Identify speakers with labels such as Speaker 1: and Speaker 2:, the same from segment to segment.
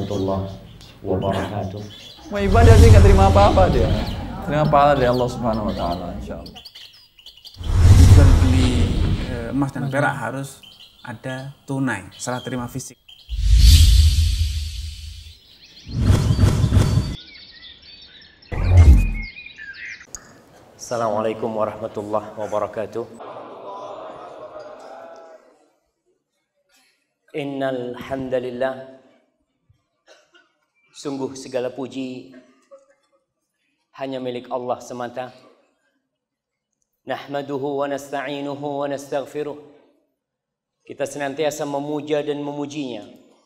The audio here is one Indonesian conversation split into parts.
Speaker 1: warahmatullahi wabarakatuh.
Speaker 2: Mau ibadah sih nggak terima apa-apa dia. Terima pahala dari Allah Subhanahu Wa Taala, insyaallah.
Speaker 3: Jual beli emas dan perak harus ada tunai, serah terima fisik.
Speaker 1: Assalamualaikum warahmatullahi wabarakatuh. Innal hamdalillah, sungguh segala puji hanya milik Allah semata. Nahmaduhu wa nasta'inuhu wa nastaghfiruh. Kita senantiasa memuja dan memujinya,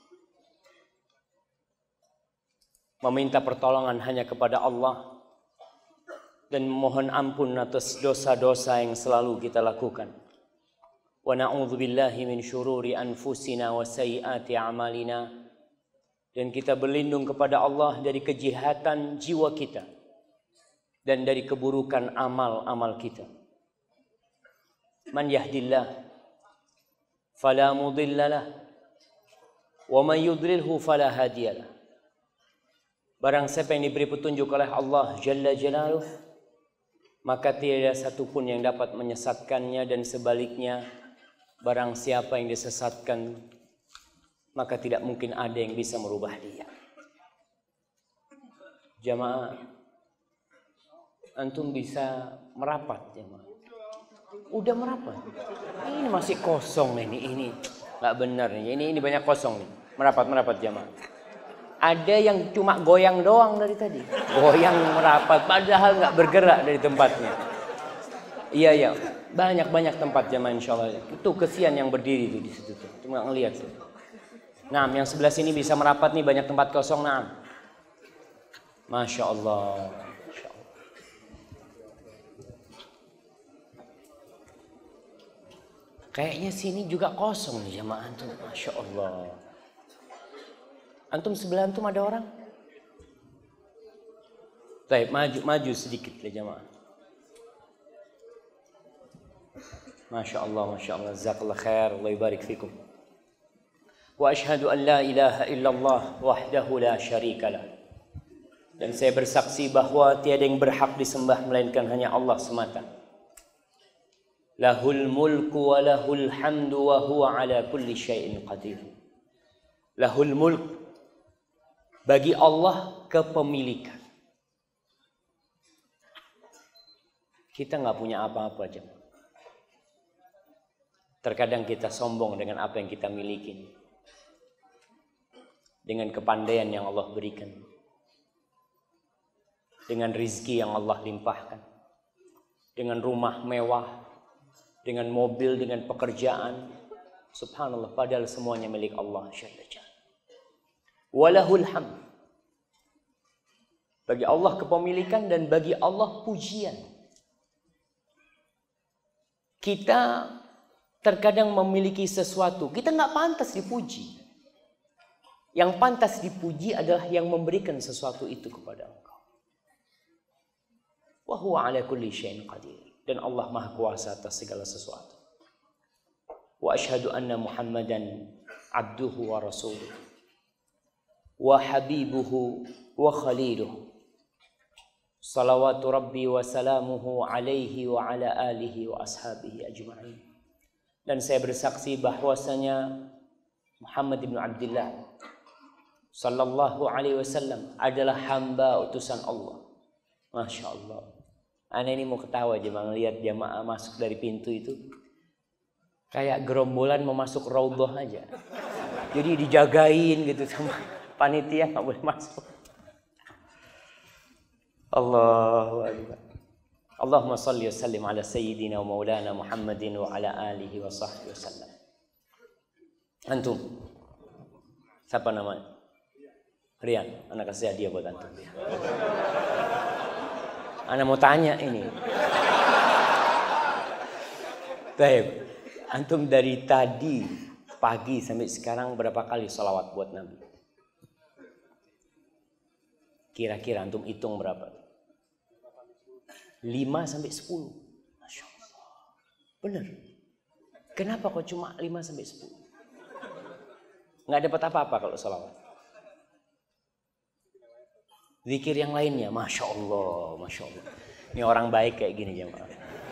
Speaker 1: meminta pertolongan hanya kepada Allah, dan memohon ampun atas dosa-dosa yang selalu kita lakukan. Wa na'udzubillahi min syururi anfusina wa sayyiati a'malina. Dan kita berlindung kepada Allah dari kejahatan jiwa kita dan dari keburukan amal-amal kita. Man yahdillah fala mudhillalah wa man yudlilhu fala hadiyalah. Barang siapa yang diberi petunjuk oleh Allah Jalla Jalaluh, maka tiada satupun yang dapat menyesatkannya, dan sebaliknya barang siapa yang disesatkan, maka tidak mungkin ada yang bisa merubah dia. Jamaah, antum bisa merapat jamaah. Udah merapat. Ini masih kosong nih, ini nggak benar nih. Ini banyak kosong nih. Merapat jamaah. Ada yang cuma goyang doang dari tadi. Goyang merapat, padahal nggak bergerak dari tempatnya. Iya. Banyak tempat jamaah insyaallah. Itu kesian yang berdiri tuh di situ tuh. Cuma ngelihat tuh. Nah, yang sebelah sini bisa merapat nih, banyak tempat kosong. Nah. Masya Allah. Kayaknya sini juga kosong nih jamaah antum. Masya Allah. Antum sebelah antum ada orang? Baik, maju sedikit lah jamaah. Masya Allah. Jazakallah khair. Allah barik fikum. Wa ashhadu an la ilaha illallah wahdahu la syarikalah. Dan saya bersaksi bahwa tiada yang berhak disembah melainkan hanya Allah semata. Lahul mulku wa lahul hamdu wa huwa ala kulli syai'in qadir. Lahul mulk, bagi Allah kepemilikan. Kita nggak punya apa-apa aja. Terkadang kita sombong dengan apa yang kita miliki, dengan kepandaian yang Allah berikan, dengan rizki yang Allah limpahkan, dengan rumah mewah, dengan mobil, dengan pekerjaan. Subhanallah, padahal semuanya milik Allah Jalla Jalla. Walahul hamd, bagi Allah kepemilikan dan bagi Allah pujian. Kita terkadang memiliki sesuatu, kita nggak pantas dipuji. Yang pantas dipuji adalah yang memberikan sesuatu itu kepada engkau. Wa huwa ala kulli syai'in qadir. Dan Allah Maha Kuasa atas segala sesuatu. Wa asyhadu anna Muhammadan abduhu wa rasuluh wa habibuhu wa khaliluh. Salawatu Rabbi wa salamuhu alaihi wa ala alihi wa ashabihi ajma'in. Dan saya bersaksi bahwasanya Muhammad ibn Abdullah sallallahu alaihi wasallam adalah hamba utusan Allah. Masya Allah. Ana ini mau ketawa aja melihat jamaah masuk dari pintu itu. Kayak gerombolan mau masuk raudhah aja. Jadi dijagain gitu sama panitia, nggak boleh masuk. Allahu Akbar. Allahumma salli wa sallim ala sayyidina wa maulana Muhammadin wa ala alihi wa sahbihi wasallam. Antum, siapa namanya? Rian, anak kasih hadiah buat antum. Anak mau tanya ini. Baik, antum dari tadi pagi sampai sekarang berapa kali sholawat buat Nabi? Kira-kira antum hitung berapa? 5 sampai 10. Masya Allah. Benar. Kenapa kok cuma 5 sampai 10? Nggak dapat apa-apa kalau sholawat? Zikir yang lainnya, Masya Allah, Masya Allah. Ini orang baik kayak gini jemaah.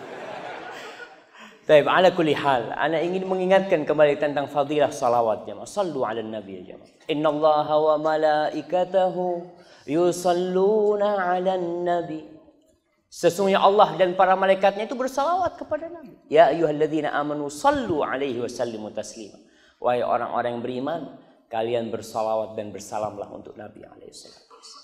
Speaker 1: Baik, ala kulli hal, ana ingin mengingatkan kembali tentang fadilah salawat jemaah. Sallu ala nabi ya jemaah. Innallaha wa malaikatahu yusalluna ala nabi. Sesungguhnya Allah dan para malaikatnya itu bersalawat kepada Nabi. Ya ayyuhalladzina amanu sallu alaihi wa sallimu taslima. Wahai orang-orang yang beriman, kalian bersalawat dan bersalamlah untuk Nabi alaihi wasallam.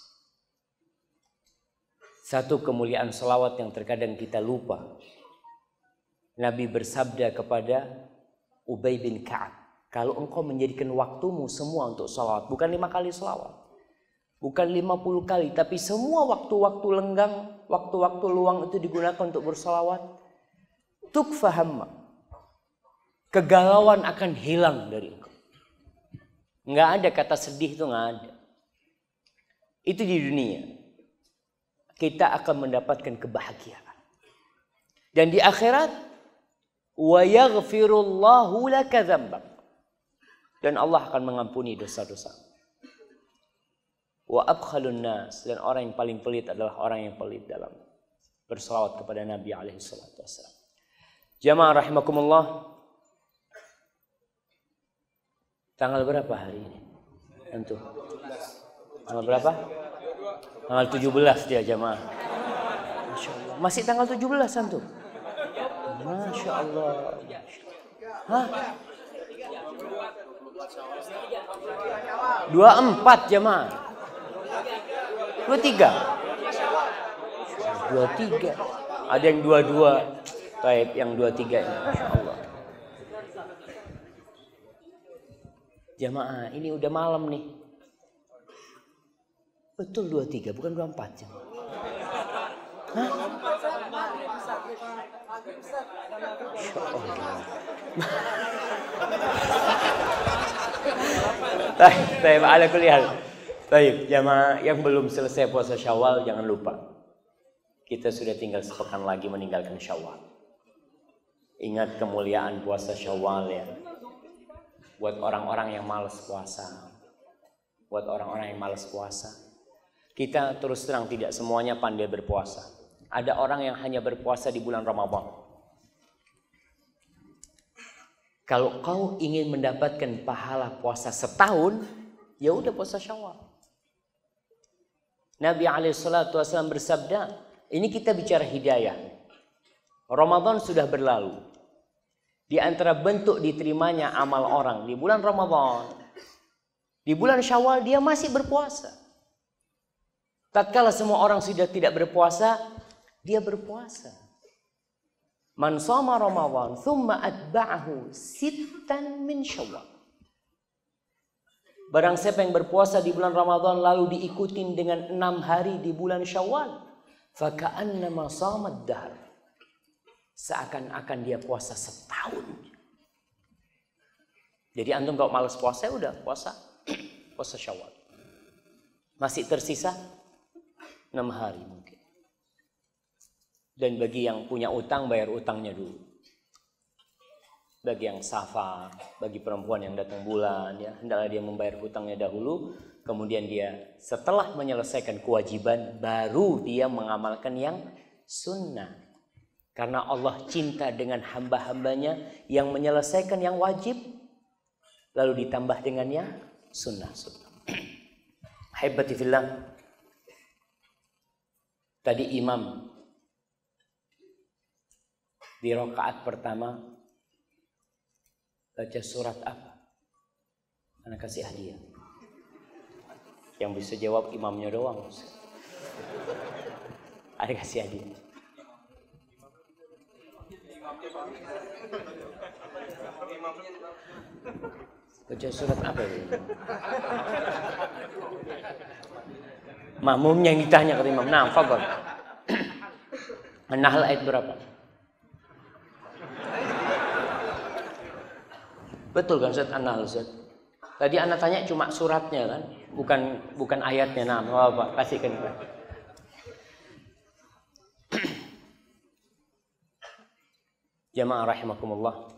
Speaker 1: Satu kemuliaan salawat yang terkadang kita lupa. Nabi bersabda kepada Ubay bin Ka'ab, kalau engkau menjadikan waktumu semua untuk salawat, bukan 5 kali salawat, bukan 50 kali, tapi semua waktu-waktu lenggang, waktu-waktu luang itu digunakan untuk bersalawat, tukfahamma, kegalauan akan hilang dari engkau. Nggak ada kata sedih, itu nggak ada. Itu di dunia. Kita akan mendapatkan kebahagiaan. Dan di akhirat, wa yaghfirullahu laka dzambak. Dan Allah akan mengampuni dosa-dosa. Wa abkhalun nas, dan orang yang paling pelit adalah orang yang pelit dalam berselawat kepada Nabi alaihi salatu wasallam. Jamaah rahimakumullah. Tanggal berapa hari ini? Tentu. Tanggal berapa? Tanggal 17 dia jamaah. Masya Allah. Masih tanggal 17 antum? Masya Allah. Hah? 24 jamaah. 23. 23. Ada yang 22. Baik, yang 23 ini. Masya Allah. Jamaah, ini udah malam nih. Betul 23, bukan 24 jam. Hah? Baik, ala kulli hal. Baik, jamaah yang belum selesai puasa Syawal jangan lupa. Kita sudah tinggal sepekan lagi meninggalkan Syawal. Ingat kemuliaan puasa Syawal ya. Buat orang-orang yang malas puasa. Buat orang-orang yang malas puasa. Kita terus terang tidak semuanya pandai berpuasa. Ada orang yang hanya berpuasa di bulan Ramadan. Kalau kau ingin mendapatkan pahala puasa setahun, ya udah puasa Syawal. Nabi SAW bersabda, ini kita bicara hidayah. Ramadan sudah berlalu. Di antara bentuk diterimanya amal orang di bulan Ramadan, di bulan Syawal dia masih berpuasa. Tatkala semua orang sudah tidak berpuasa, dia berpuasa. Man shoma Ramadan, thumma atba'ahu sittan min Syawal. Barang siapa yang berpuasa di bulan Ramadan lalu diikutin dengan 6 hari di bulan Syawal, faka'annama shomad dahr. Seakan-akan dia puasa setahun. Jadi antum kalau malas puasa, udah puasa Syawal. Masih tersisa 6 hari mungkin. Dan bagi yang punya utang, bayar utangnya dulu. Bagi yang safar, bagi perempuan yang datang bulan, ya hendaklah dia membayar hutangnya dahulu. Kemudian dia setelah menyelesaikan kewajiban, baru dia mengamalkan yang sunnah. Karena Allah cinta dengan hamba-hambanya yang menyelesaikan yang wajib, lalu ditambah dengan yang sunnah. Haibati fillah. Tadi imam di rakaat pertama baca surat apa? Anak kasih hadiah. Yang bisa jawab imamnya doang. Ada kasih hadiah. Baca surat apa ini? Makmumnya yang ditanya ke imam. Nah, fadhal. An-Nahl ayat berapa? Betul kan Ustaz An-Nahl Ustaz? Tadi anak tanya cuma suratnya kan, bukan ayatnya. Nah, Bapak kasihkan. Jamaah rahimakumullah.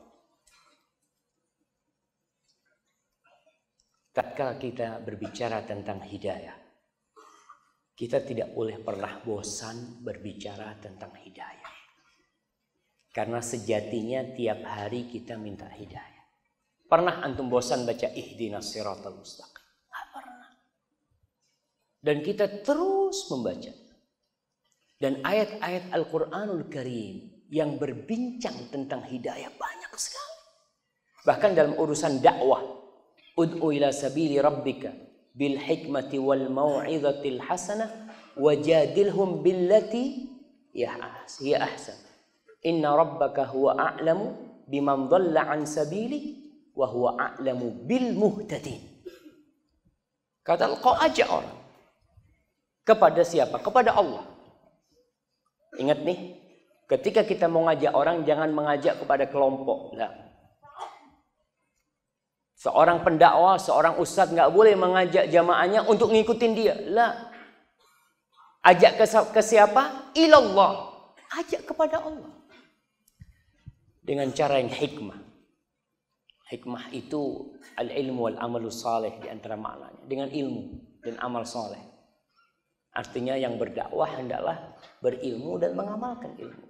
Speaker 1: Tatkala kita berbicara tentang hidayah, kita tidak boleh pernah bosan berbicara tentang hidayah. Karena sejatinya tiap hari kita minta hidayah. Pernah antum bosan baca ihdinas siratal mustaqim? Nggak pernah. Dan kita terus membaca. Dan ayat-ayat Al-Quranul Karim yang berbincang tentang hidayah banyak sekali. Bahkan dalam urusan dakwah, ud'u ila sabili rabbika bil hikmati wal mau'izatil hasanah wajadilhum billati hiya ahsan. Inna rabbaka huwa a'lamu biman dhalla an sabili wa huwa a'lamu bil muhtadin. Kata kau ajak orang kepada siapa? Kepada Allah. Ingat nih, ketika kita mau ngajak orang, jangan mengajak kepada kelompok. Nah, seorang pendakwah, seorang ustadz nggak boleh mengajak jamaahnya untuk ngikutin dia. Lah, ajak ke siapa? Ilallah. Ajak kepada Allah. Dengan cara yang hikmah. Hikmah itu al-ilmu wal-amalu saleh di antara maknanya. Dengan ilmu dan amal saleh. Artinya yang berdakwah hendaklah berilmu dan mengamalkan ilmu.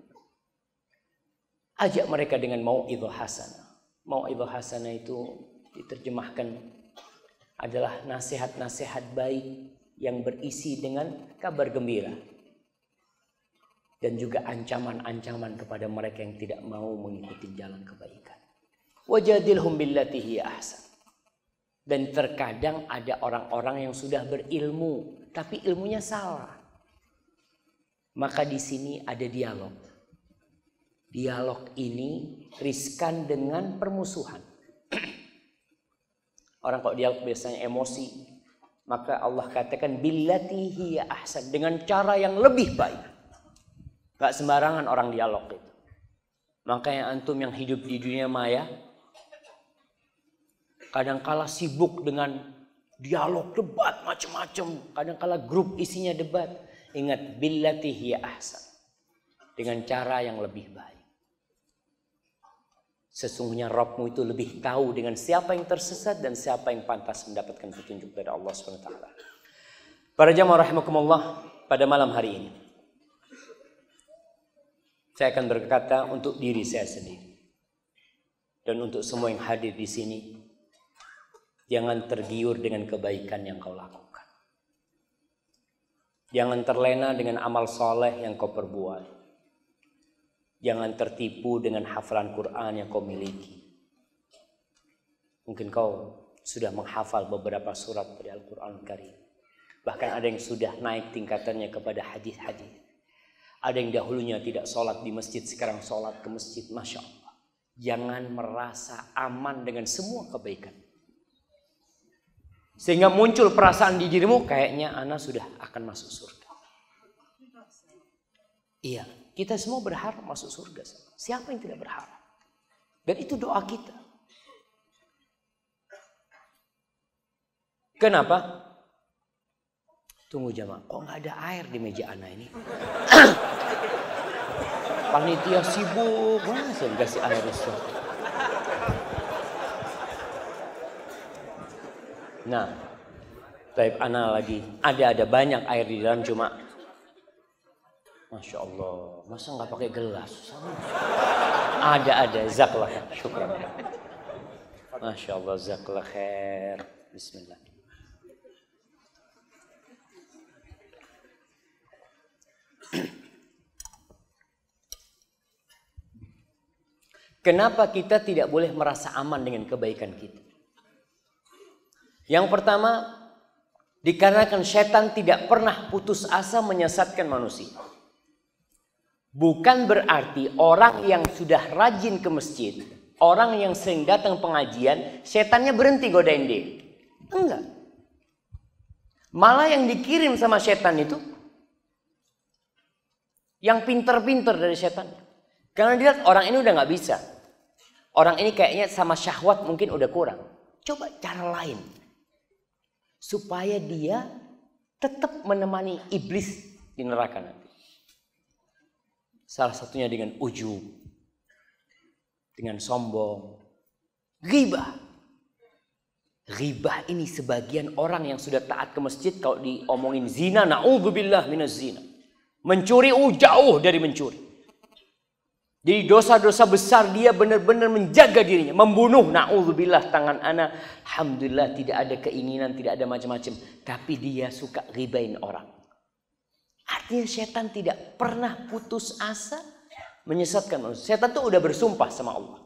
Speaker 1: Ajak mereka dengan mau'idhah hasanah. Mau'idhah hasanah itu diterjemahkan adalah nasihat-nasihat baik yang berisi dengan kabar gembira. Dan juga ancaman-ancaman kepada mereka yang tidak mau mengikuti jalan kebaikan. Wajadilhum billati hiya ahsan. Dan terkadang ada orang-orang yang sudah berilmu, tapi ilmunya salah. Maka di sini ada dialog. Dialog ini riskan dengan permusuhan. Orang kok dialog biasanya emosi. Maka Allah katakan billati hiya ahsan. Dengan cara yang lebih baik. Gak sembarangan orang dialog itu. Makanya antum yang hidup di dunia maya kadangkala sibuk dengan dialog, debat, macam-macam. Kadangkala grup isinya debat. Ingat, billati hiya ahsan. Dengan cara yang lebih baik. Sesungguhnya Rabbmu itu lebih tahu dengan siapa yang tersesat dan siapa yang pantas mendapatkan petunjuk dari Allah SWT. Para jamaah rahimakumullah, pada malam hari ini saya akan berkata untuk diri saya sendiri. Dan untuk semua yang hadir di sini. Jangan tergiur dengan kebaikan yang kau lakukan. Jangan terlena dengan amal soleh yang kau perbuat. Jangan tertipu dengan hafalan Quran yang kau miliki. Mungkin kau sudah menghafal beberapa surat dari Al-Quran Karim. Bahkan ada yang sudah naik tingkatannya kepada hadis-hadis. Ada yang dahulunya tidak sholat di masjid, sekarang sholat ke masjid. Masya Allah. Jangan merasa aman dengan semua kebaikan. Sehingga muncul perasaan di dirimu kayaknya ana sudah akan masuk surga. Iya, kita semua berharap masuk surga. Siapa yang tidak berharap? Dan itu doa kita. Kenapa? Tunggu jamaah, kok nggak ada air di meja ana ini? Panitia sibuk, masa dikasih air Ustaz? Nah, taib ana lagi. Ada banyak air di dalam cuma, masya Allah, masa nggak pakai gelas? Ada, zakallah, syukran. Masya Allah, zakallah khair. Bismillah. Kenapa kita tidak boleh merasa aman dengan kebaikan kita? Yang pertama, dikarenakan setan tidak pernah putus asa menyesatkan manusia. Bukan berarti orang yang sudah rajin ke masjid, orang yang sering datang pengajian, setannya berhenti godain dia. Enggak. Malah yang dikirim sama setan itu, yang pinter-pinter dari setan. Karena dia lihat orang ini udah gak bisa. Orang ini kayaknya sama syahwat mungkin udah kurang. Coba cara lain. Supaya dia tetap menemani iblis di neraka nanti. Salah satunya dengan ujub. Dengan sombong. Ghibah. Ghibah ini sebagian orang yang sudah taat ke masjid kalau diomongin zina, na'udzubillah minaz zina. Mencuri jauh dari mencuri. Jadi dosa-dosa besar dia benar-benar menjaga dirinya. Membunuh, na'udzubillah, tangan ana. Alhamdulillah tidak ada keinginan, tidak ada macam-macam. Tapi dia suka ghibain orang. Artinya setan tidak pernah putus asa menyesatkan manusia. Setan tuh udah bersumpah sama Allah.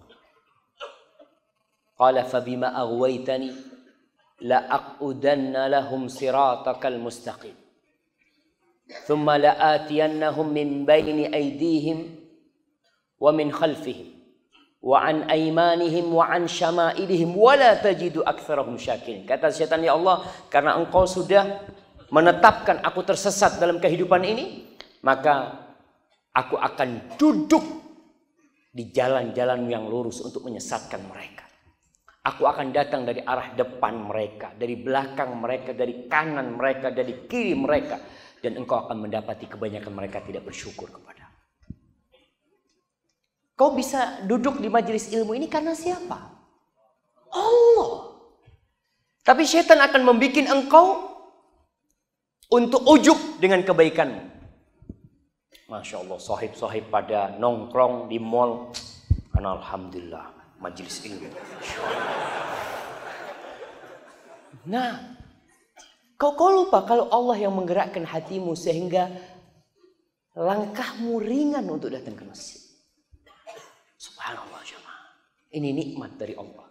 Speaker 1: Qala fabima aghwaytani la aqudanna lahum siratakal mustaqim. Thumma la'atiyannahum min baini aydihim wa min khalfihim wa an aymanihim wa an syama'ilihim wa la tajidu aktsarahum syakirin. Kata setan, ya Allah, karena engkau sudah menetapkan aku tersesat dalam kehidupan ini, maka aku akan duduk di jalan-jalan yang lurus untuk menyesatkan mereka. Aku akan datang dari arah depan mereka, dari belakang mereka, dari kanan mereka, dari kiri mereka. Dan engkau akan mendapati kebanyakan mereka tidak bersyukur kepada. Kau bisa duduk di majelis ilmu ini karena siapa? Allah. Tapi setan akan membuat engkau untuk ujub dengan kebaikanmu. Masya Allah, sahib-sahib pada nongkrong di mall. Karena alhamdulillah majelis ilmu. Nah, kau lupa kalau Allah yang menggerakkan hatimu sehingga langkahmu ringan untuk datang ke masjid. Subhanallah jemaah. Ini nikmat dari Allah.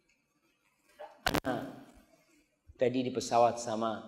Speaker 1: Nah, tadi di pesawat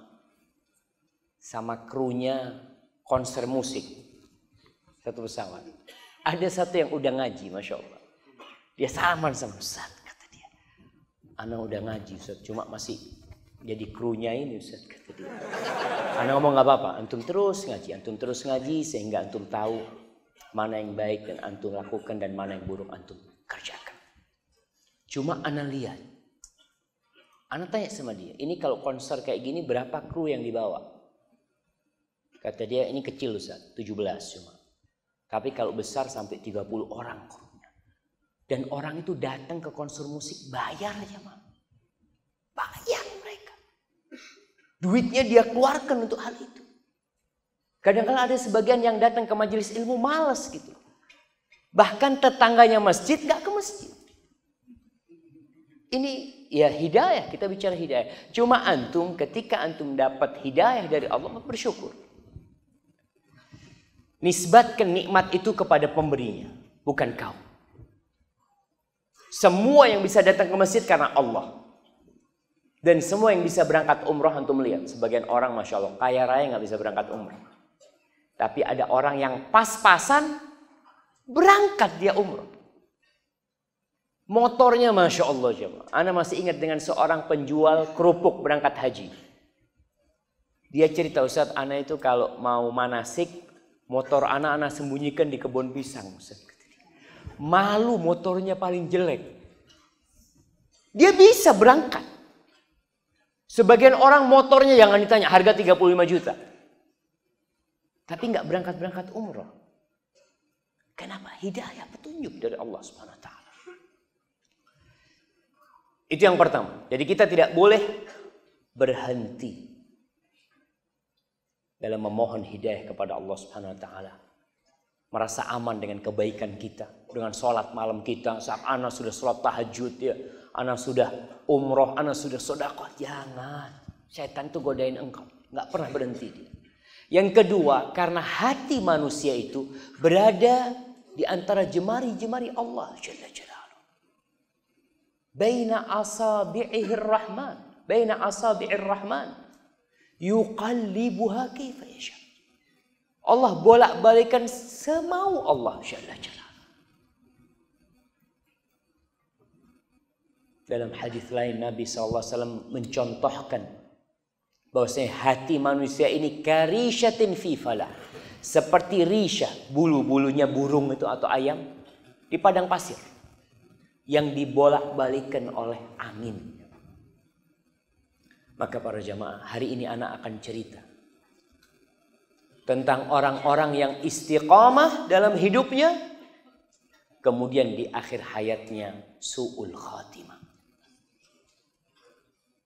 Speaker 1: sama krunya konser musik. Satu pesawat. Ada satu yang udah ngaji, Masya Allah. Dia salaman sama Ustaz, kata dia. Ana udah ngaji Ustaz, cuma masih jadi krunya ini Ustaz, kata dia. Ana ngomong gak apa-apa, antum terus ngaji sehingga antum tahu mana yang baik dan antum lakukan dan mana yang buruk antum kerjakan. Cuma ana lihat, ana tanya sama dia, ini kalau konser kayak gini berapa kru yang dibawa? Kata dia, ini kecil Ustaz, 17 cuma. Tapi kalau besar sampai 30 orang krunya. Dan orang itu datang ke konser musik bayar aja, Mak. Bayar mereka. Duitnya dia keluarkan untuk hal itu. Kadang-kadang ada sebagian yang datang ke majelis ilmu malas gitu. Bahkan tetangganya masjid gak ke masjid. Ini ya hidayah, kita bicara hidayah. Cuma antum ketika antum dapat hidayah dari Allah bersyukur. Nisbatkan nikmat itu kepada pemberinya, bukan kau. Semua yang bisa datang ke masjid karena Allah. Dan semua yang bisa berangkat umroh antum lihat. Sebagian orang Masya Allah kaya raya gak bisa berangkat umroh. Tapi ada orang yang pas-pasan berangkat dia umroh. Motornya Masya Allah jemaah. Ana masih ingat dengan seorang penjual kerupuk berangkat haji. Dia cerita, Ustaz, ana itu kalau mau manasik, motor ana sembunyikan di kebun pisang, Ustaz. Malu motornya paling jelek. Dia bisa berangkat. Sebagian orang motornya jangan ditanya harga 35 juta. Tapi nggak berangkat umroh. Kenapa? Hidayah, petunjuk dari Allah Subhanahu wa taala. Itu yang pertama. Jadi kita tidak boleh berhenti dalam memohon hidayah kepada Allah Subhanahu wa taala. Merasa aman dengan kebaikan kita, dengan sholat malam kita. Saat ana sudah sholat tahajud ya, ana sudah umroh, ana sudah sedekah. Jangan. Setan itu godain engkau. Nggak pernah berhenti dia. Yang kedua, karena hati manusia itu berada di antara jemari-jemari Allah Jalla Jalaluhu. Baina asabi'ihir rahman. Baina asabi'ir rahman. Yuqallibuha kaifa yasha. Allah bolak-balikan semau Allah Jalla Jalaluhu. Dalam hadis lain Nabi SAW mencontohkan bahwasanya hati manusia ini karishatin fi falah, seperti risha, bulu-bulunya burung itu atau ayam di padang pasir yang dibolak-balikan oleh angin. Maka para jamaah, hari ini anak akan cerita tentang orang-orang yang istiqamah dalam hidupnya, kemudian di akhir hayatnya su'ul khatimah.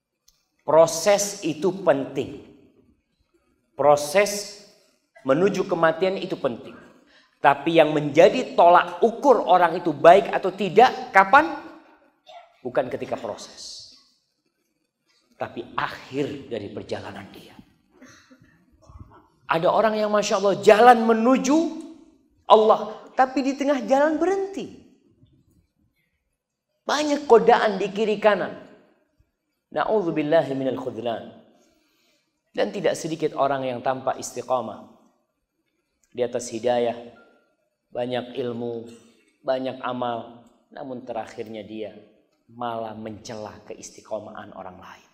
Speaker 1: Proses itu penting. Proses menuju kematian itu penting. Tapi yang menjadi tolak ukur orang itu baik atau tidak, kapan? Bukan ketika proses. Tapi akhir dari perjalanan dia. Ada orang yang Masya Allah jalan menuju Allah. Tapi di tengah jalan berhenti. Banyak godaan di kiri kanan. Na'udzubillahi minal khudlan. Dan tidak sedikit orang yang tanpa istiqamah. Di atas hidayah. Banyak ilmu. Banyak amal. Namun terakhirnya dia malah mencela keistiqomahan orang lain.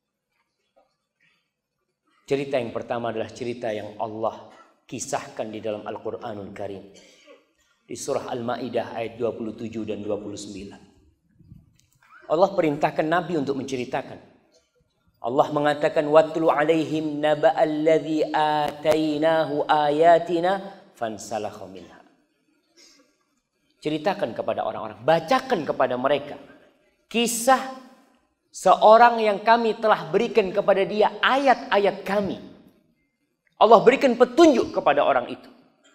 Speaker 1: Cerita yang pertama adalah cerita yang Allah kisahkan di dalam Al-Quranul Karim. Di surah Al-Ma'idah ayat 27 dan 29. Allah perintahkan Nabi untuk menceritakan. Allah mengatakan watlu alaihim naba'alladzi atainahu ayatina fansalakha minha. Ceritakan kepada orang-orang, bacakan kepada mereka kisah seorang yang kami telah berikan kepada dia ayat-ayat kami. Allah berikan petunjuk kepada orang itu.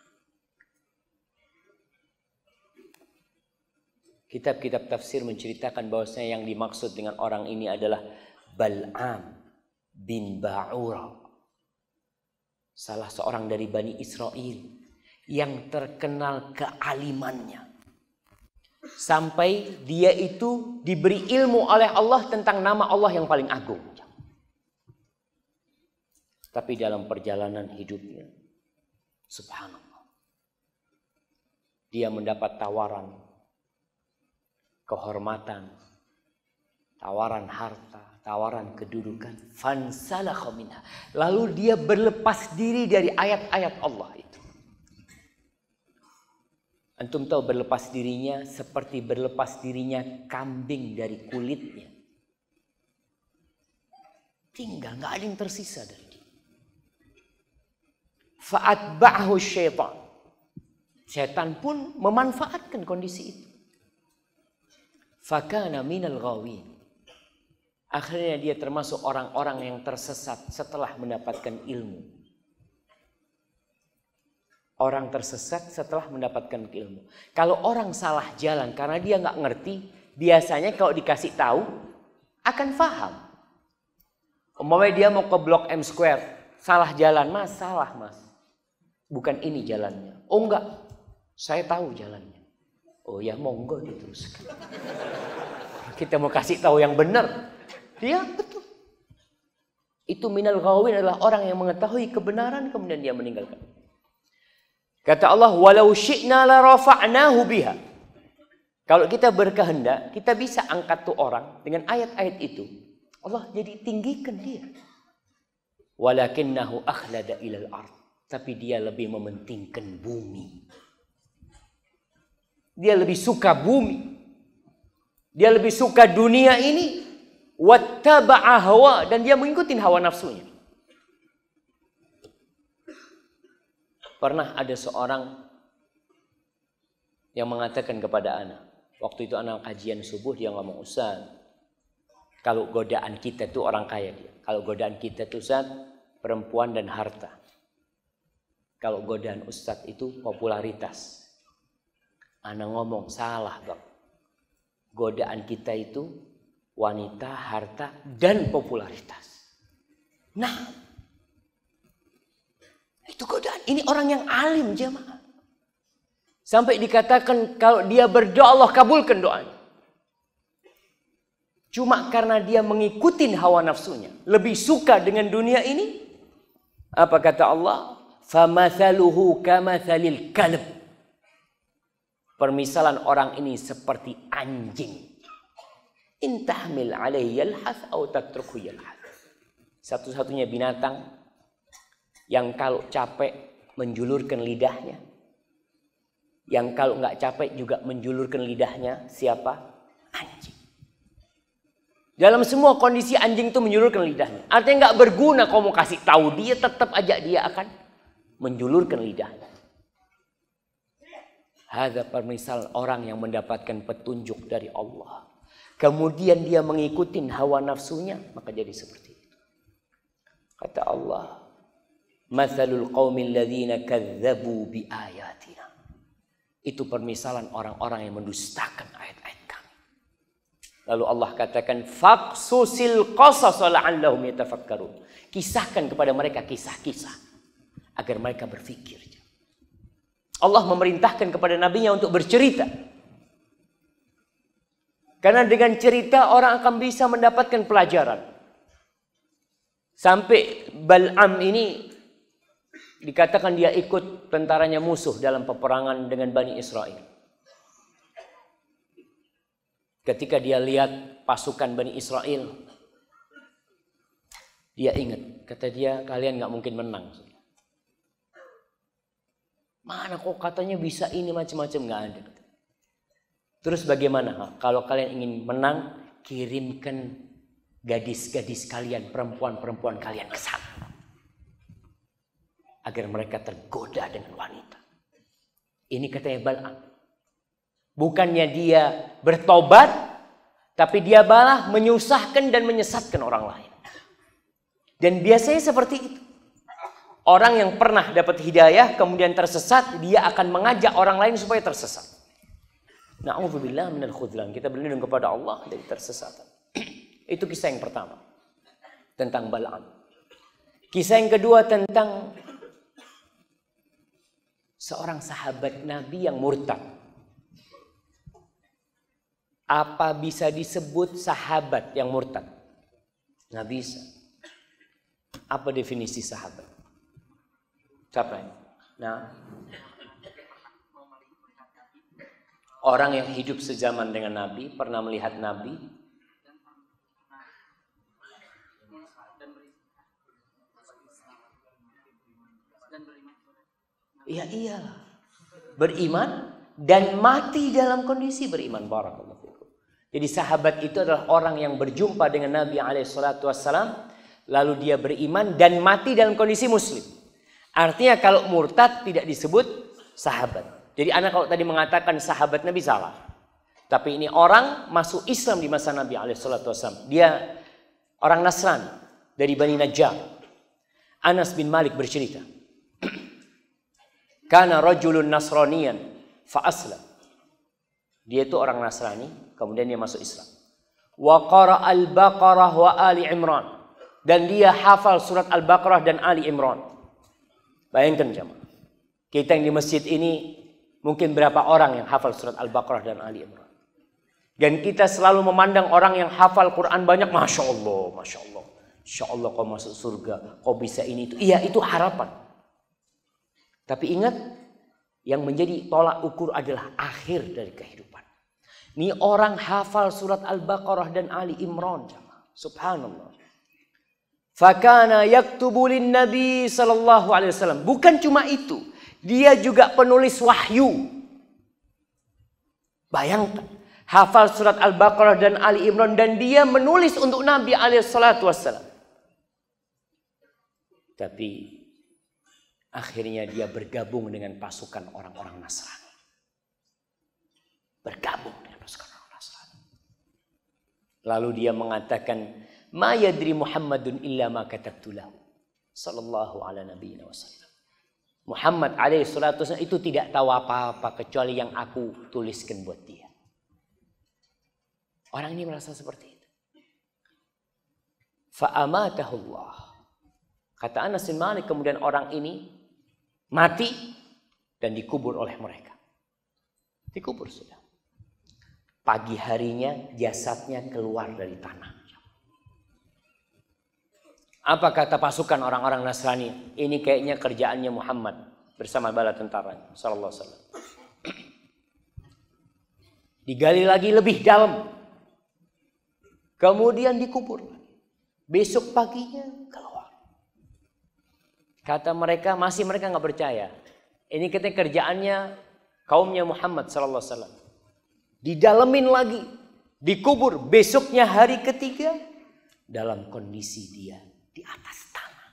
Speaker 1: Kitab-kitab tafsir menceritakan bahwasanya yang dimaksud dengan orang ini adalah Bal'am bin Ba'ura. Salah seorang dari Bani Israel yang terkenal kealimannya. Sampai dia itu diberi ilmu oleh Allah tentang nama Allah yang paling agung. Tapi dalam perjalanan hidupnya, subhanallah, dia mendapat tawaran kehormatan, tawaran harta, tawaran kedudukan. Fansalakha minha. Lalu dia berlepas diri dari ayat-ayat Allah itu. Antum tahu berlepas dirinya seperti berlepas dirinya kambing dari kulitnya. Tinggal, nggak ada yang tersisa dari dia. Fa'atba'ahu syaitan. Syaitan pun memanfaatkan kondisi itu. Fakana minal ghawin. Akhirnya dia termasuk orang-orang yang tersesat setelah mendapatkan ilmu. Orang tersesat setelah mendapatkan ilmu. Kalau orang salah jalan karena dia nggak ngerti, biasanya kalau dikasih tahu akan paham. Umpamanya dia mau ke Blok M Square, salah jalan, mas, salah mas. Bukan ini jalannya. Oh enggak, saya tahu jalannya. Oh ya monggo diteruskan. Kita mau kasih tahu yang benar. Dia betul. Itu minal ghawin adalah orang yang mengetahui kebenaran kemudian dia meninggalkan. Kata Allah, walau syi'na la rafa'nahu biha. Kalau kita berkehendak, kita bisa angkat tuh orang dengan ayat-ayat itu. Allah jadi tinggikan dia. Walakinnahu akhlada ilal ard. Tapi dia lebih mementingkan bumi. Dia lebih suka bumi. Dia lebih suka dunia ini. Wattaba'a hawa. Dan dia mengikuti hawa nafsunya. Pernah ada seorang yang mengatakan kepada anak. Waktu itu anak kajian subuh dia ngomong, Ustaz, kalau godaan kita itu orang kaya dia. Kalau godaan kita itu Ustaz, perempuan dan harta. Kalau godaan Ustaz itu popularitas. Anak ngomong, salah bang. Godaan kita itu wanita, harta, dan popularitas. Nah, itu godaan. Ini orang yang alim jemaah. Sampai dikatakan kalau dia berdoa Allah kabulkan doanya. Cuma karena dia mengikuti hawa nafsunya. Lebih suka dengan dunia ini. Apa kata Allah? فَمَثَلُهُ كَمَثَلِ الْكَلْبِ. Permisalan orang ini seperti anjing. إِنْ تَحْمِلْ عَلَيْهِ يَلْحَثْ أَوْ تَتْرُكُ يَلْحَثْ. Satu-satunya binatang yang kalau capek menjulurkan lidahnya. Yang kalau nggak capek juga menjulurkan lidahnya. Siapa? Anjing. Dalam semua kondisi anjing itu menjulurkan lidahnya. Artinya nggak berguna kalau mau kasih tahu dia, tetap aja dia akan menjulurkan lidahnya. Hadza permisalan orang yang mendapatkan petunjuk dari Allah. kemudian dia mengikuti hawa nafsunya, maka jadi seperti itu. Kata Allah, mathalul qaumil ladzina kadzdzabu bi ayatina. Itu permisalan orang-orang yang mendustakan ayat-ayat kami. Lalu Allah katakan, faqsusil qasas la'allahum yatafakkarun. Kisahkan kepada mereka kisah-kisah agar mereka berfikir. Allah memerintahkan kepada nabinya untuk bercerita. Karena dengan cerita orang akan bisa mendapatkan pelajaran. Sampai Bal'am ini dikatakan dia ikut tentaranya musuh dalam peperangan dengan Bani Israel. Ketika dia lihat pasukan Bani Israel, dia ingat, kata dia, kalian gak mungkin menang. Mana kok katanya bisa ini macam-macam, gak ada. Terus bagaimana? Kalau kalian ingin menang, kirimkan gadis-gadis kalian, perempuan-perempuan kalian ke sana. Agar mereka tergoda dengan wanita. Ini katanya Bal'am. Bukannya dia bertobat, tapi dia malah menyusahkan dan menyesatkan orang lain. Dan biasanya seperti itu. Orang yang pernah dapat hidayah kemudian tersesat, dia akan mengajak orang lain supaya tersesat. Na'udzubillah minal khudlan. Kita berlindung kepada Allah dari tersesatan. Itu kisah yang pertama tentang Bal'am. Kisah yang kedua tentang seorang sahabat Nabi yang murtad. Apa bisa disebut sahabat yang murtad? Nggak bisa. Apa definisi sahabat? Siapa ini? Nah, orang yang hidup sezaman dengan Nabi, pernah melihat Nabi, iya iyalah, beriman dan mati dalam kondisi beriman. Barakallahu fikum. Jadi sahabat itu adalah orang yang berjumpa dengan Nabi SAW, lalu dia beriman dan mati dalam kondisi muslim. Artinya kalau murtad tidak disebut sahabat. Jadi anak kalau tadi mengatakan sahabat Nabi salah. Tapi ini orang masuk Islam di masa Nabi SAW. Dia orang Nasrani dari Bani Najjar. Anas bin Malik bercerita. Kana rajulun nasraniyan fa aslam. Dia itu orang Nasrani, kemudian dia masuk Islam. Wa qara al-Baqarah wa Ali Imran. Dan dia hafal surat Al-Baqarah dan Ali Imran. Bayangkan jemaah. Kita yang di masjid ini mungkin berapa orang yang hafal surat Al-Baqarah dan Ali Imran. Dan kita selalu memandang orang yang hafal Quran banyak, Masya Allah, Masya Allah. Insya Allah kau masuk surga, kau bisa ini itu. Iya, itu harapan. Tapi ingat, yang menjadi tolak ukur adalah akhir dari kehidupan. Ini orang hafal surat Al-Baqarah dan Ali Imran. Subhanallah. Fakana yaktubu lin Nabi sallallahu alaihi wasallam. Bukan cuma itu, dia juga penulis wahyu. Bayangkan, hafal surat Al-Baqarah dan Ali Imran dan dia menulis untuk Nabi alaihi salatu wasallam. Tapi akhirnya dia bergabung dengan pasukan orang-orang Nasrani. Bergabung dengan pasukan orang Nasrani. Lalu dia mengatakan, ma yadri Muhammadun illa ma katabtu lahu sallallahu ala nabiyina wasallam. Muhammad alaihi salatu wasallam itu tidak tahu apa-apa kecuali yang aku tuliskan buat dia. Orang ini merasa seperti itu. Fa amatahu Allah. Kata Anas bin Malik, kemudian orang ini mati dan dikubur oleh mereka. Dikubur sudah. Pagi harinya jasadnya keluar dari tanah. Apa kata pasukan orang-orang Nasrani? Ini kayaknya kerjaannya Muhammad bersama bala tentara sallallahu alaihi wasallam. Digali lagi lebih dalam. Kemudian dikubur. Besok paginya keluar. Kata mereka, masih mereka nggak percaya. Ini katanya kerjaannya kaumnya Muhammad sallallahu alaihi wasallam. Didalemin lagi, dikubur. Besoknya hari ketiga dalam kondisi dia di atas tanah.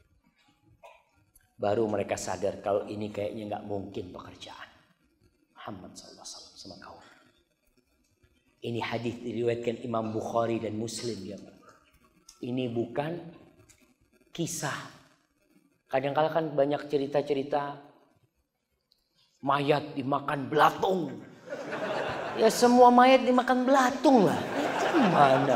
Speaker 1: Baru mereka sadar kalau ini kayaknya nggak mungkin pekerjaan Muhammad SAW sama kaum. Ini hadis diriwayatkan Imam Bukhari dan Muslim ya. Ini bukan kisah. Kadang-kala kan banyak cerita-cerita mayat dimakan belatung. Ya semua mayat dimakan belatung lah. Gimana?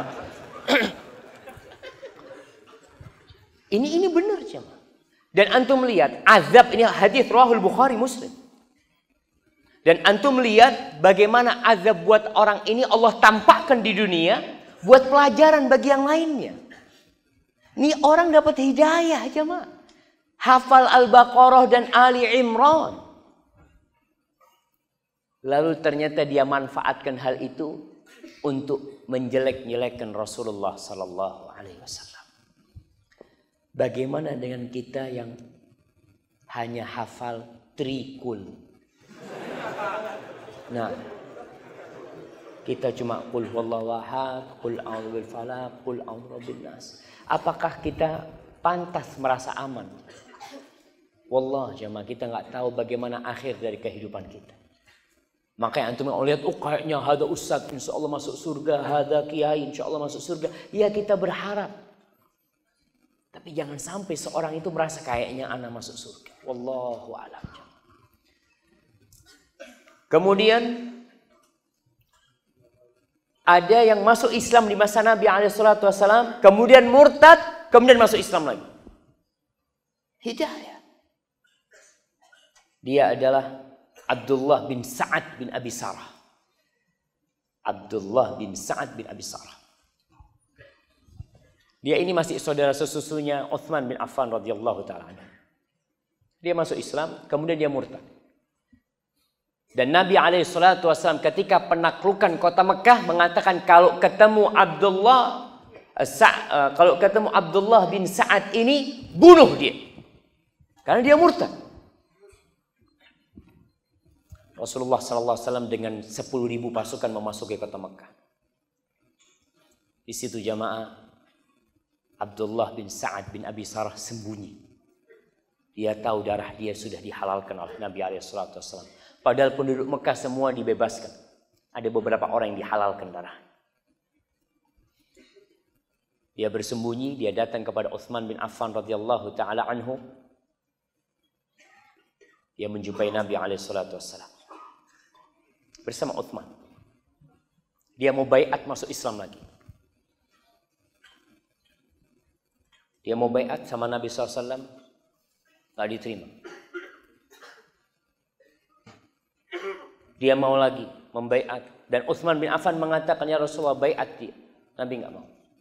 Speaker 1: Ini benar jemaah. Dan antum lihat azab, ini hadis riwayat Bukhari Muslim. Dan antum lihat bagaimana azab buat orang ini Allah tampakkan di dunia buat pelajaran bagi yang lainnya. Ini orang dapat hidayah jemaah. Hafal Al-Baqarah dan Ali Imran. Lalu ternyata dia manfaatkan hal itu untuk menjelek-jelekkan Rasulullah sallallahu alaihi wasallam. Bagaimana dengan kita yang hanya hafal trikul? Nah, kita cuma qul huwallahu ahad, qul a'udzu bil falaq, qul a'udzu bin nas. Apakah kita pantas merasa aman? Wallah jemaah, kita nggak tahu bagaimana akhir dari kehidupan kita. Makanya antum lihat, oh kayaknya hada ustaz insya Allah masuk surga, hada kiai insya Allah masuk surga. Ya kita berharap. Tapi jangan sampai seorang itu merasa kayaknya ana masuk surga. Wallahu a'lam. Kemudian ada yang masuk Islam di masa Nabi SAW, kemudian murtad, kemudian masuk Islam lagi. Hidayah. Dia adalah Abdullah bin Sa'ad bin Abi Sarah. Abdullah bin Sa'ad bin Abi Sarah. Dia ini masih saudara sesusunya Utsman bin Affan radhiyallahu taala anhu. Dia masuk Islam, kemudian dia murtad. Dan Nabi SAW ketika penaklukan kota Mekah mengatakan kalau ketemu Abdullah bin Sa'ad ini bunuh dia. Karena dia murtad. Rasulullah SAW dengan 10.000 pasukan memasuki kota Mekah. Di situ jamaah Abdullah bin Sa'ad bin Abi Sarah sembunyi. Dia tahu darah dia sudah dihalalkan oleh Nabi SAW. Padahal penduduk Mekah semua dibebaskan. Ada beberapa orang yang dihalalkan darah. Dia bersembunyi, dia datang kepada Utsman bin Affan radhiyallahu taala anhu. Dia menjumpai Nabi SAW bersama Utsman. Dia mau baiat masuk Islam lagi. Dia mau baiat sama Nabi SAW, nggak diterima. Dia mau lagi membaiat, dan Utsman bin Affan mengatakan, ya Rasulullah baiat dia. Nabi nggak mau.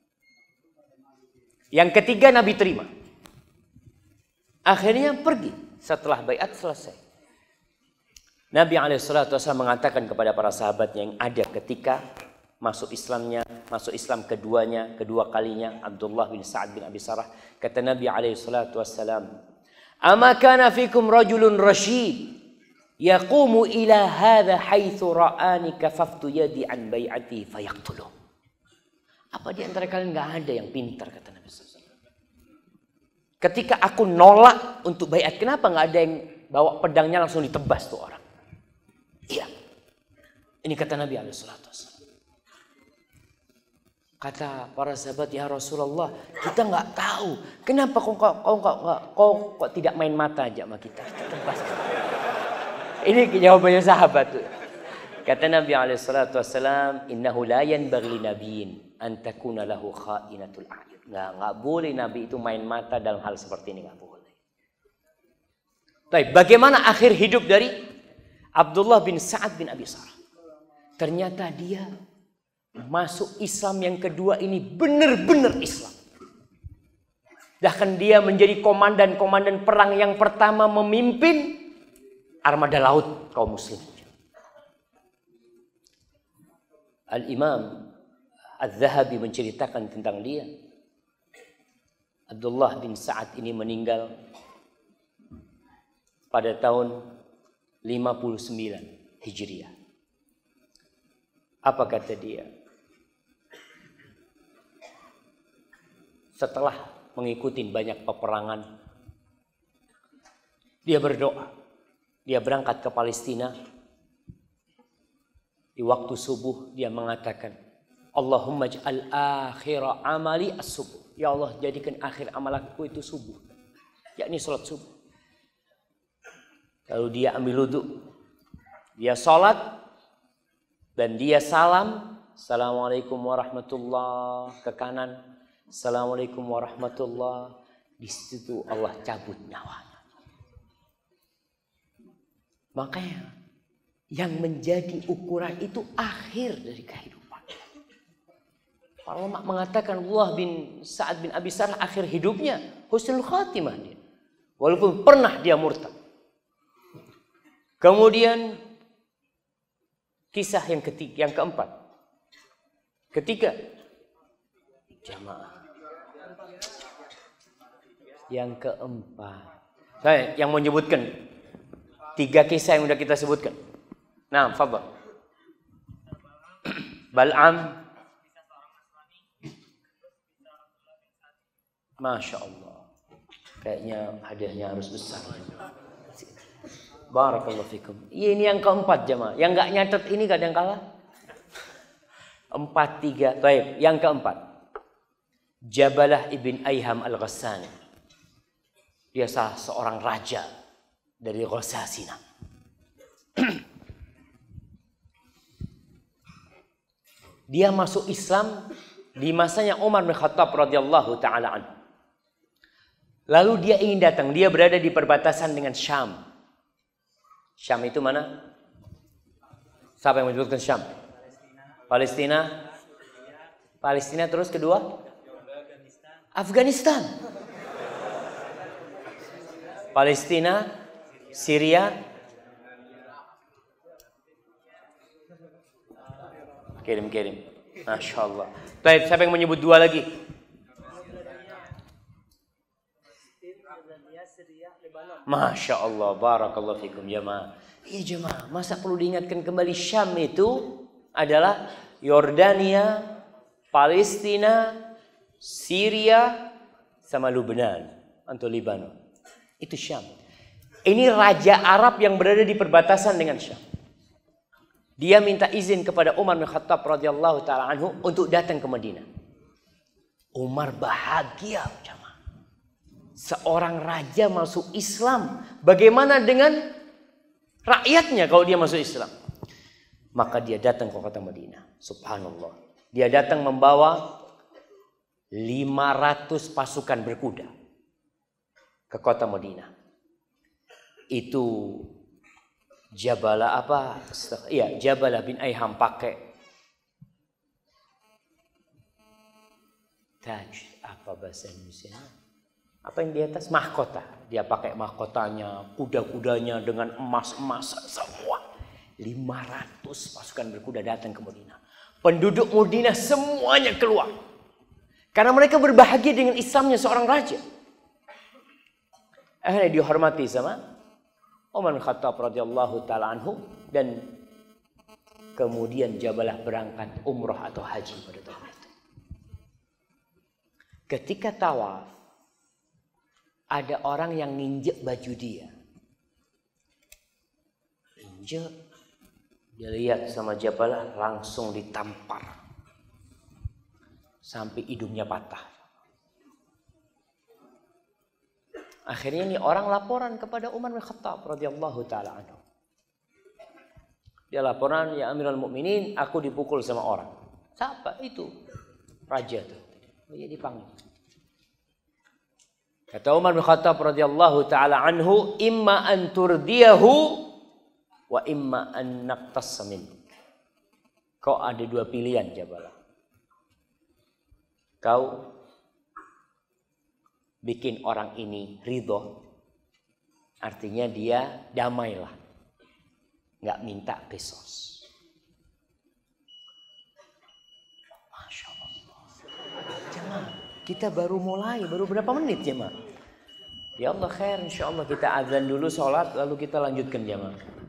Speaker 1: Yang ketiga Nabi terima. Akhirnya pergi setelah baiat selesai. Nabi SAW mengatakan kepada para sahabatnya yang ada ketika masuk Islam kedua kalinya Abdullah bin Sa'ad bin Abi Sarah, kata Nabi SAW, "Ama kana fikum rajulun rasyid yaqumu ila hadha haitsu ra'ani kafaftu yadi an bai'ati fayaqtuluh." Apa di antara kalian enggak ada yang pintar, kata Nabi SAW. Ketika aku nolak untuk baiat, kenapa enggak ada yang bawa pedangnya langsung ditebas tuh orang? Iya. Ini kata Nabi SAW. Kata para sahabat, ya Rasulullah, kita nggak tahu kenapa kau tidak main mata aja sama kita. Tebas. Ini jawabannya sahabat. Kata Nabi SAW, innahu la yanbaghi li nabiyyin an takuna lahu kha'inatul a'yun. Nggak boleh Nabi itu main mata dalam hal seperti ini, nggak boleh. Baik, bagaimana akhir hidup dari Abdullah bin Sa'ad bin Abi Sarah? Ternyata dia masuk Islam yang kedua ini benar-benar Islam. Bahkan dia menjadi komandan perang yang pertama memimpin armada laut kaum muslim. Al-Imam Az-Zahabi menceritakan tentang dia. Abdullah bin Sa'ad ini meninggal pada tahun 59 Hijriah. Apa kata dia? Setelah mengikuti banyak peperangan, dia berdoa. Dia berangkat ke Palestina. Di waktu subuh dia mengatakan, Allahumma ij'al akhira amali as-subuh. Ya Allah, jadikan akhir amalku itu subuh. Yakni sholat subuh. Lalu dia ambil wudhu. Dia sholat. Dan dia salam. Assalamualaikum warahmatullahi ke kanan. Assalamualaikum warahmatullahi. Di situ Allah cabut nyawanya. Makanya yang menjadi ukuran itu akhir dari kehidupan. Para ulama mengatakan Allah bin Sa'ad bin Abi Sarh akhir hidupnya husnul khatimah dia. Walaupun pernah dia murtad. Kemudian kisah yang keempat. Ketiga, jamaah. Yang keempat. Saya yang mau menyebutkan 3 kisah yang sudah kita sebutkan. Nah, fadhal. Bal'am. Masya Allah. Kayaknya hadiahnya harus besar. Barakallahu fikum. Ini yang keempat jemaah. Yang nggak nyatet ini gak ada yang kalah. 4, 3. Baik. Yang keempat. Jabalah ibn Ayham al-Ghassani. Dia salah seorang raja dari Ghasasina. Dia masuk Islam di masanya Umar bin Khattab radhiyallahu taala anhu. Lalu dia ingin datang. Dia berada di perbatasan dengan Syam. Syam itu mana? Siapa yang menyebutkan Syam? Palestina. Palestina terus kedua? Afghanistan. Palestina, Syria. Kirim. Masya Allah. Baik, siapa yang menyebut 2 lagi? Masya Allah, barakallahu fikum jemaah. Iya jemaah, masa perlu diingatkan kembali Syam itu adalah Yordania, Palestina, Syria, sama Lebanon atau Libanon. Itu Syam. Ini raja Arab yang berada di perbatasan dengan Syam. Dia minta izin kepada Umar bin Khattab radhiyallahu taala anhu untuk datang ke Madinah. Umar bahagia jemaah. Seorang raja masuk Islam. Bagaimana dengan rakyatnya kalau dia masuk Islam? Maka dia datang ke kota Madinah. Subhanallah. Dia datang membawa 500 pasukan berkuda ke kota Madinah. Itu Jabalah apa? Iya, Jabalah bin Ayham pakai taj, apa bahasa Indonesia? Apa yang di atas? Mahkota. Dia pakai mahkotanya, kuda-kudanya dengan emas-emasan semua. 500 pasukan berkuda datang ke Madinah. Penduduk Madinah semuanya keluar. Karena mereka berbahagia dengan Islamnya seorang raja. Akhirnya dihormati sama Umar bin Khattab radhiyallahu taala anhu, dan kemudian Jabalah berangkat umrah atau haji pada tahun itu. Ketika tawaf, ada orang yang nginjek baju dia. Injek. Dia lihat sama Jabalah langsung ditampar. Sampai hidungnya patah. Akhirnya ini orang laporan kepada Umar bin Khattab radhiyallahu taala anhu. Dia laporan, ya Amirul Mukminin, aku dipukul sama orang. Siapa itu? Raja itu. Dia dipanggil. Kata Umar bin Khattab radhiyallahu taala anhu, imma an turdiyahu wa imma an naqtassa min. Kau ada 2 pilihan, Jabalah. Kau bikin orang ini ridho, artinya dia damailah, nggak minta pesos. Masya Allah. Jemaah, kita baru mulai, baru berapa menit jemaah? Ya Allah khair, insya Allah kita azan dulu, sholat, lalu kita lanjutkan jemaah.